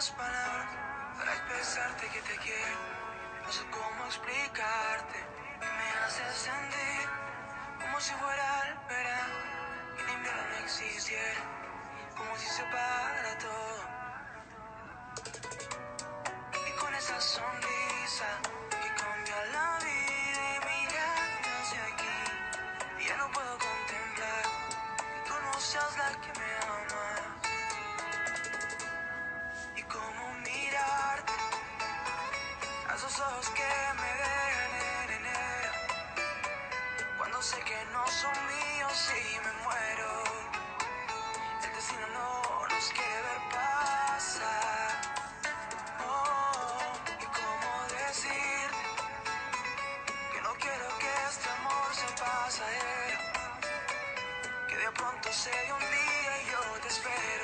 las palabras para expresarte que te quiero. No sé cómo explicarte que me haces sentir como si fuera el verano y el invierno no existiera, como si se para todo. Y con esa sonrisa que cambia la vida y mirarte hacia aquí, y ya no puedo contemplar que tú no seas la que me ama. Y cómo mirarte a esos ojos que me dejan en enero, cuando sé que no son míos y me muero. El destino no nos quiere ver pasar. Oh, y cómo decirte que no quiero que este amor sea pasajero, que de pronto se dé un día y yo te espero.